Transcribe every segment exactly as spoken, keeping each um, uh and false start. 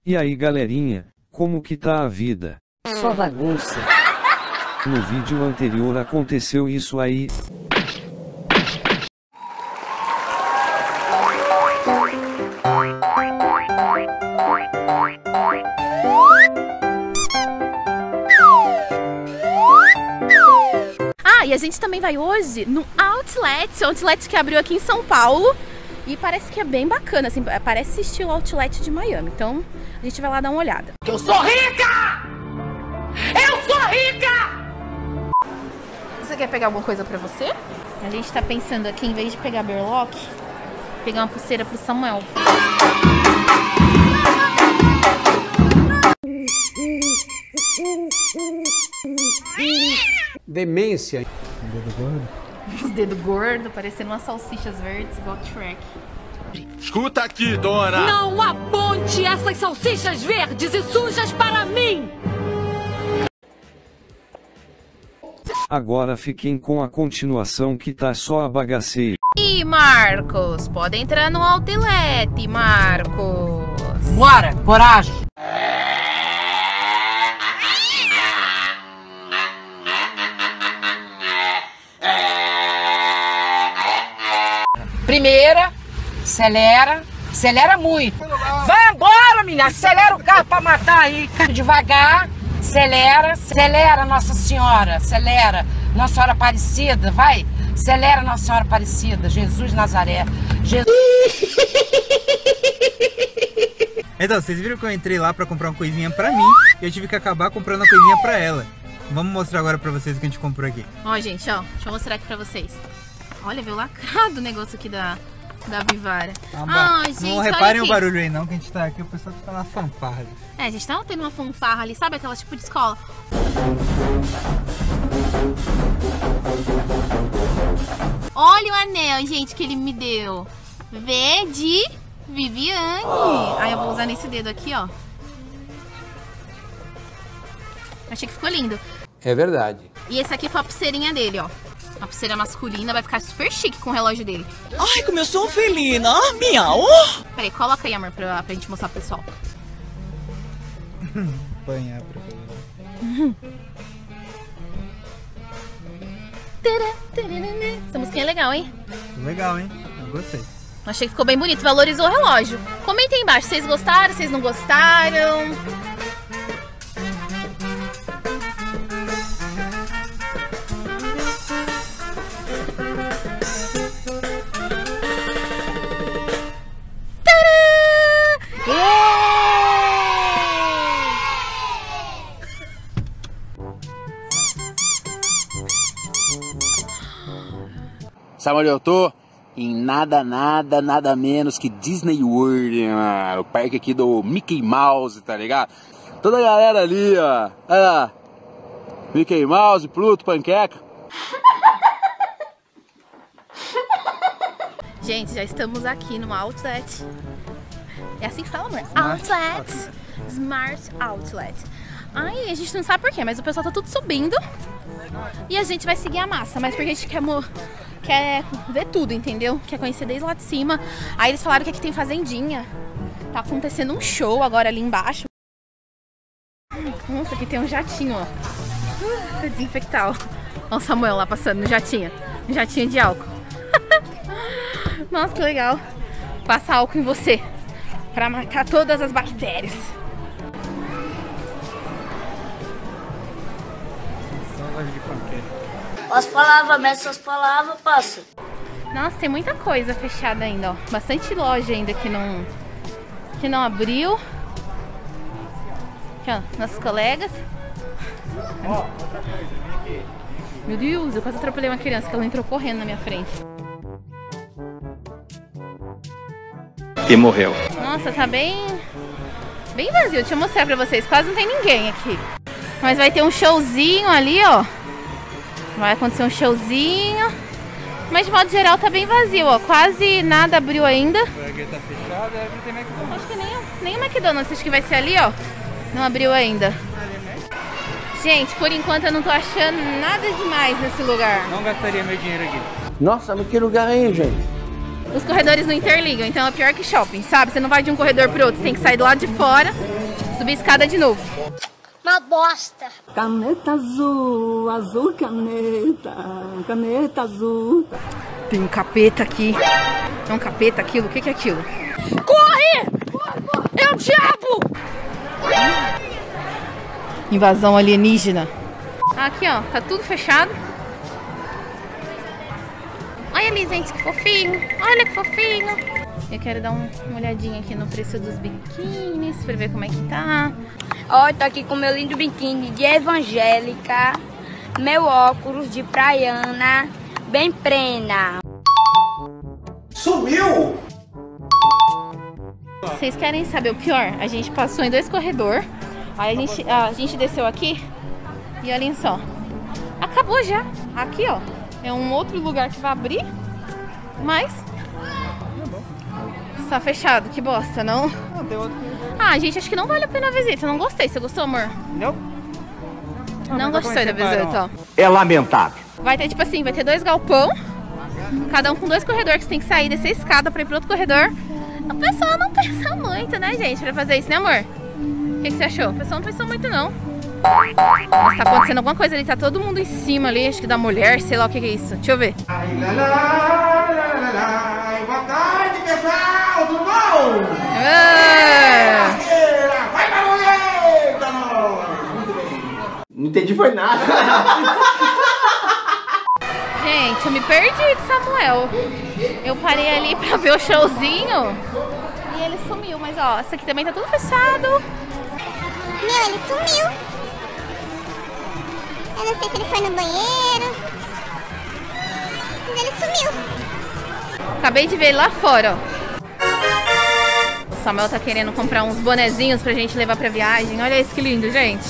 E aí galerinha, como que tá a vida? Só bagunça. No vídeo anterior aconteceu isso aí. Ah, e a gente também vai hoje no Outlet, Outlet que abriu aqui em São Paulo. E parece que é bem bacana, assim, parece estilo Outlet de Miami. Então, a gente vai lá dar uma olhada. Eu sou rica! Eu sou rica! Você quer pegar alguma coisa pra você? A gente tá pensando aqui, em vez de pegar berlock, pegar uma pulseira pro Samuel. Demência. Dedo gordo? Os dedos gordos, parecendo umas salsichas verdes, igual Shrek. Escuta aqui, dona! Não aponte essas salsichas verdes e sujas para mim! Agora fiquem com a continuação que tá só a bagaceira. Ih, Marcos, pode entrar no Outlet, Marcos. Bora, coragem! Primeira, acelera, acelera muito. Vai embora, menina, acelera o carro pra matar aí. Devagar, acelera, acelera, Nossa Senhora, acelera. Nossa Senhora Aparecida, vai, acelera, Nossa Senhora Aparecida, Jesus Nazaré. Jesus... Então, vocês viram que eu entrei lá pra comprar uma coisinha pra mim e eu tive que acabar comprando uma coisinha pra ela. Vamos mostrar agora pra vocês o que a gente comprou aqui. Ó, gente, ó, deixa eu mostrar aqui pra vocês. Olha, veio lacrado o negócio aqui da, da Vivara. Ah, Ai, gente, não olha reparem aqui. o barulho aí não, que a gente tá aqui, o pessoal tá na fanfarra. É, a gente tava tendo uma fanfarra ali, sabe aquela tipo de escola? Olha o anel, gente, que ele me deu. V de Viviane. Aí eu vou usar nesse dedo aqui, ó. Achei que ficou lindo. É verdade. E esse aqui foi a pulseirinha dele, ó. Uma pulseira masculina, vai ficar super chique com o relógio dele. Ai, como eu sou felina, miau! Peraí, coloca aí, amor, pra, pra gente mostrar pro pessoal. Apanhar pra ver. Essa musiquinha é legal, hein? Legal, hein? Eu gostei. Achei que ficou bem bonito, valorizou o relógio. Comentem aí embaixo, vocês gostaram, vocês não gostaram. Sabe onde eu tô? Em nada, nada, nada menos que Disney World, ah, o parque aqui do Mickey Mouse, tá ligado? Toda a galera ali, ó, olha lá, Mickey Mouse, Pluto, Panqueca. Gente, já estamos aqui no Outlet. É assim que fala, amor? Smart Outlet. Smart Outlet. Ai, a gente não sabe por quê, mas o pessoal tá tudo subindo. E a gente vai seguir a massa, mas porque a gente quer, quer ver tudo, entendeu? Quer conhecer desde lá de cima. Aí eles falaram que aqui tem fazendinha. Tá acontecendo um show agora ali embaixo. Nossa, aqui tem um jatinho, ó. Pra desinfectar, ó. Olha o Samuel lá passando no jatinho. Um jatinho de álcool. Nossa, que legal. Passar álcool em você pra matar todas as bactérias. As palavras, mete suas palavras, passa. Nossa, tem muita coisa fechada ainda, ó. Bastante loja ainda que não, que não abriu. Aqui, ó, nossos colegas. Meu Deus, eu quase atropelei uma criança que ela entrou correndo na minha frente. E morreu. Nossa, tá bem, bem vazio. Deixa eu mostrar pra vocês. Quase não tem ninguém aqui. Mas vai ter um showzinho ali, ó. Vai acontecer um showzinho. Mas de modo geral tá bem vazio, ó. Quase nada abriu ainda. O burger tá fechado, é que tem McDonald's. Acho que nem, nem o McDonald's, acho que vai ser ali, ó. Não abriu ainda. Gente, por enquanto eu não tô achando nada demais nesse lugar. Não gastaria meu dinheiro aqui. Nossa, mas que lugar aí, gente? Os corredores não interligam, então é pior que shopping, sabe? Você não vai de um corredor pro outro, você tem que sair do lado de fora Subir escada de novo. Uma bosta. Caneta azul, azul caneta, caneta azul. Tem um capeta aqui. É um capeta aquilo? O que que é aquilo? Corre! É o diabo! Invasão alienígena. Aqui, ó. Tá tudo fechado. Olha ali, gente, que fofinho. Olha que fofinho. Eu quero dar um, uma olhadinha aqui no preço dos biquínis pra ver como é que tá. Ó, eu tô aqui com meu lindo biquíni de evangélica, meu óculos de praiana, bem prena. Sumiu! Vocês querem saber o pior? A gente passou em dois corredores, aí a gente, a gente desceu aqui e olhem só. Acabou já. Aqui, ó, é um outro lugar que vai abrir, mas está fechado. Que bosta, não? Ah, gente, acho que não vale a pena a visita. Não gostei. Você gostou, amor? Não. Não, não gostei da visita, ó. É lamentável. Vai ter, tipo assim, vai ter dois galpão, cada um com dois corredores que você tem que sair, descer a escada pra ir pro outro corredor. O pessoal não pensa muito, né, gente, pra fazer isso, né, amor? O que, que você achou? O pessoal não pensou muito, não. Mas tá acontecendo alguma coisa ali, tá todo mundo em cima ali, acho que da mulher, sei lá o que, que é isso. Deixa eu ver. Boa tarde, pessoal, tudo bom? Ah! Vai pra mulher! Não entendi foi nada. Gente, eu me perdi de Samuel. Eu parei ali pra ver o showzinho e ele sumiu, mas ó, essa aqui também tá tudo fechado. Meu, ele sumiu. Eu não sei se ele foi no banheiro, mas ele sumiu. Acabei de ver ele lá fora, ó. O Samuel tá querendo comprar uns bonezinhos pra gente levar pra viagem. Olha isso que lindo, gente.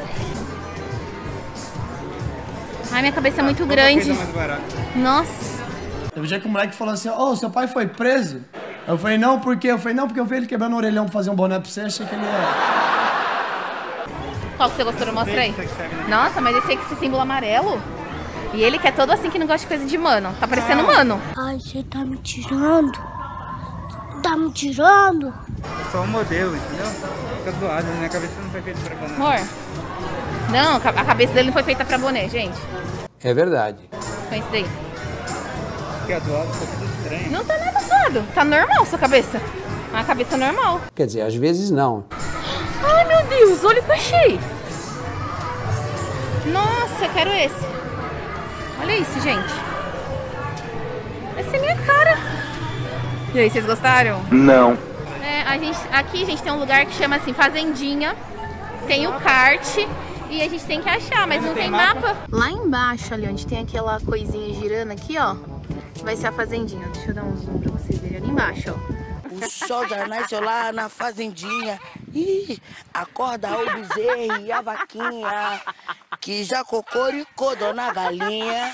Ai, minha cabeça é muito grande. Nossa. Teve um dia que o moleque falou assim, ô, oh, seu pai foi preso? Eu falei, não, por quê? Eu falei, não, porque eu vi ele quebrando o orelhão pra fazer um boné pra você, achei que ele ia... Qual que você gostou? Mostra aí. Nossa, mas esse aqui, esse símbolo amarelo. E ele que é todo assim, que não gosta de coisa de mano. Tá parecendo mano. Ai, você tá me tirando? Tá me tirando? É só um modelo, entendeu? Fica zoado, minha cabeça não foi feita pra boné. Amor. Não, a cabeça dele não foi feita pra boné, gente. É verdade. Foi isso daí. Fica zoado, tá tudo estranho. Não tá nada zoado. Tá normal sua cabeça. Uma cabeça normal. Quer dizer, às vezes não. Ai, meu Deus, olha o que eu achei. Nossa, eu quero esse. Olha isso, gente. Essa é minha cara. E aí, vocês gostaram? Não. É, a gente, aqui, gente, tem um lugar que chama assim, Fazendinha. Tem o kart e a gente tem que achar, mas não tem mapa. Lá embaixo, ali, onde tem aquela coisinha girando aqui, ó, vai ser a Fazendinha. Deixa eu dar um zoom pra vocês verem ali embaixo, ó. O sol já nasceu lá na fazendinha. Ih, acorda o bezerro e a vaquinha, que já cocoricou, dona galinha.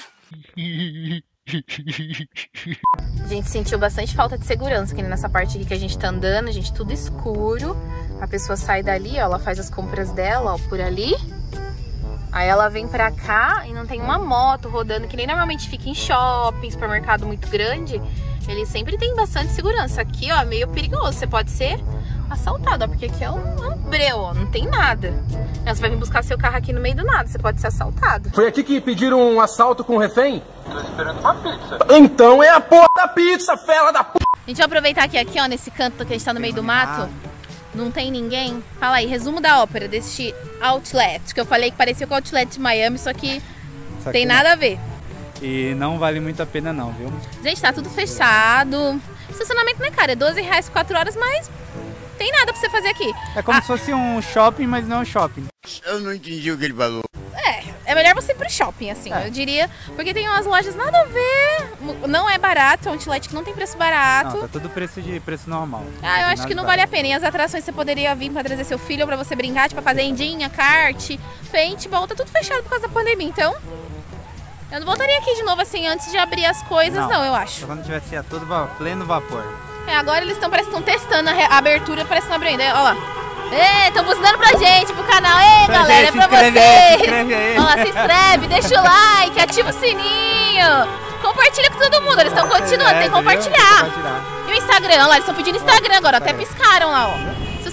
A gente sentiu bastante falta de segurança, que nessa parte aqui que a gente tá andando, a gente tudo escuro. A pessoa sai dali, ó, ela faz as compras dela, ó, por ali. Aí ela vem pra cá e não tem uma moto rodando, que nem normalmente fica em shopping, supermercado muito grande. Ele sempre tem bastante segurança. Aqui, ó, é meio perigoso. Você pode ser assaltado, ó, porque aqui é um, um breu, ó, não tem nada. Você vai vir buscar seu carro aqui no meio do nada, você pode ser assaltado. Foi aqui que pediram um assalto com um refém? Tô esperando uma pizza. Então é a porra da pizza, fela da p... A gente vai aproveitar que aqui, ó, nesse canto que a gente tá no meio do mato, não tem ninguém. Fala aí, resumo da ópera desse outlet, que eu falei que parecia com o outlet de Miami, só que só tem que nada não. a ver. E não vale muito a pena não, viu? Gente, tá tudo fechado. Estacionamento não é caro, é doze reais por quatro horas, mas tem nada pra você fazer aqui. É como ah. se fosse um shopping, mas não é um shopping. Eu não entendi o que ele falou. É, é melhor você ir pro shopping, assim, é. eu diria. Porque tem umas lojas nada a ver. Não é barato, é um outlet que não tem preço barato. Não, tá tudo preço de preço normal. Ah, eu acho que não vale a pena. E as atrações você poderia vir pra trazer seu filho ou pra você brincar, tipo a fazendinha, kart, paintball, tá tudo fechado por causa da pandemia, então... Eu não voltaria aqui de novo assim antes de abrir as coisas, não, não eu acho. Só quando tivesse a todo va pleno vapor. É, agora eles estão parece que estão testando a, a abertura, parece que não abriu ainda. Olha lá. Ê, estão buzinando pra gente, pro canal. Ei, pra galera, gente, é pra vocês. Aí, se inscreve aí. Olha lá, se inscreve, deixa o like, ativa o sininho. Compartilha com todo mundo, eles estão continuando, é, tem que compartilhar. compartilhar. E o Instagram, olha lá, eles estão pedindo Instagram agora, até piscaram lá, ó. Se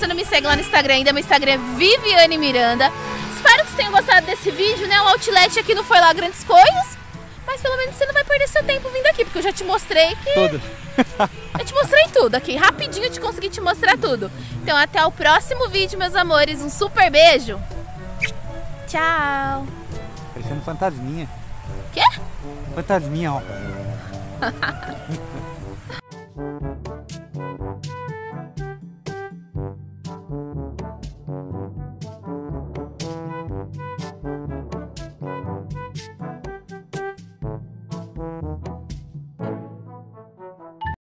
você não me segue lá no Instagram ainda, meu Instagram é Viviane Miranda. Espero que vocês tenham gostado desse vídeo, né? O outlet aqui não foi lá grandes coisas, mas pelo menos você não vai perder seu tempo vindo aqui, porque eu já te mostrei que... Tudo. Eu te mostrei tudo aqui, rapidinho eu te consegui te mostrar tudo. Então até o próximo vídeo, meus amores. Um super beijo. Tchau. Parecendo fantasminha. Quê? Fantasminha, ó.